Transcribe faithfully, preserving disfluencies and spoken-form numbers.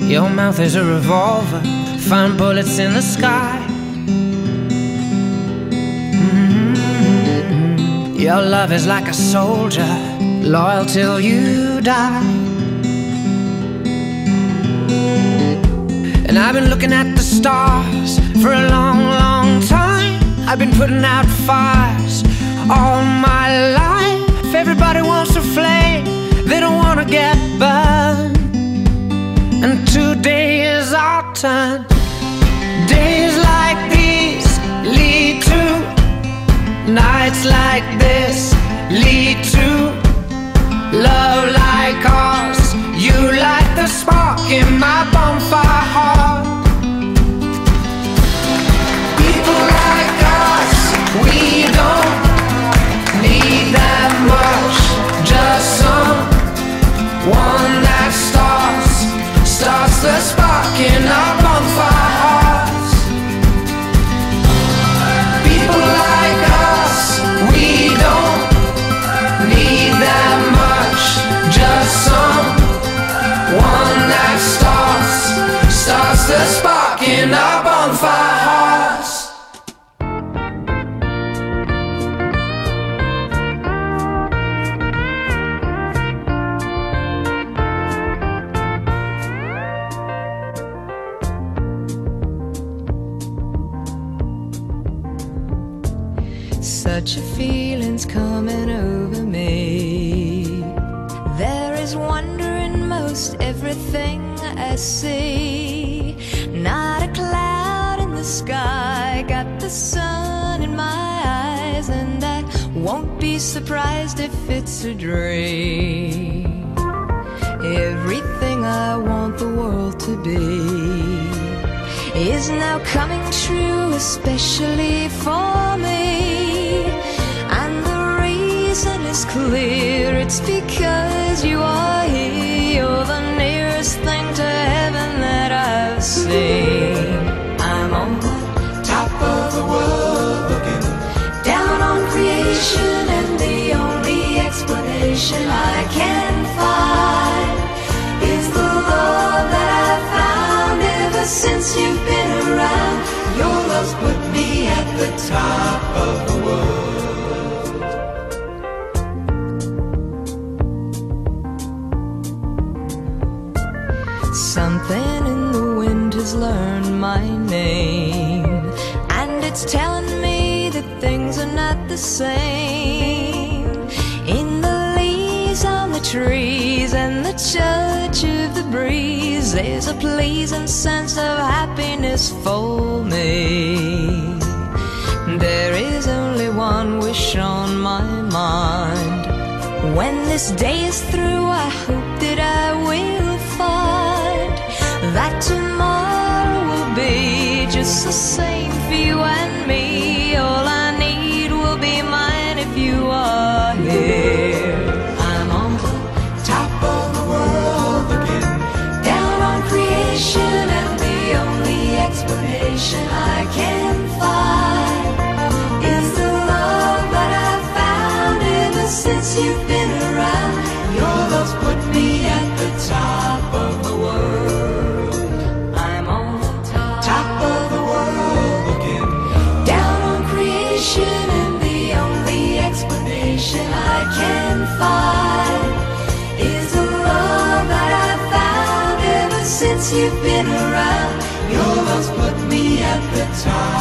Your mouth is a revolver, find bullets in the sky. Mm-hmm. Your love is like a soldier, loyal till you die. And I've been looking at the stars for a long, long time. I've been putting out fires all my life. Everybody wants a flame, they don't want to get burned. And today is our turn. Days like these lead to nights like this, lead to love like ours. You light the spark in my bonfire heart. People like us, we don't need that much. Just someone that starts Starts the spark in our bonfire hearts. People like us, we don't need that much. Just someone that starts Starts the spark in our bonfire hearts. Such a feeling's coming over me. There is wonder in most everything I see. Not a cloud in the sky, got the sun in my eyes, and I won't be surprised if it's a dream. Everything I want the world to be is now coming true, especially for me. And the reason is clear, it's because you are here. You're the nearest thing to heaven that I've seen. I'm on the top of the world, looking down on creation, and the only explanation I can find is the love that I've found ever since you've been around. Your love's put me at the top of the world. Something in the wind has learned my name, and it's telling me that things are not the same. In the leaves on the trees and the touch of the breeze, there's a pleasing sense of happiness for me. There is only one wish on my mind. When this day is through, I hope that I will find that tomorrow will be just the same for you and me. All I need will be mine if you are here. I'm on the top of the world, looking down on creation, and the only explanation I can find is the love that I've found ever since you've been around. Your love's put me at the top of the world. I'm on the top of the world, looking down on creation, and the only explanation I can find is the love that I've found ever since you've been around. Your love's put me at the top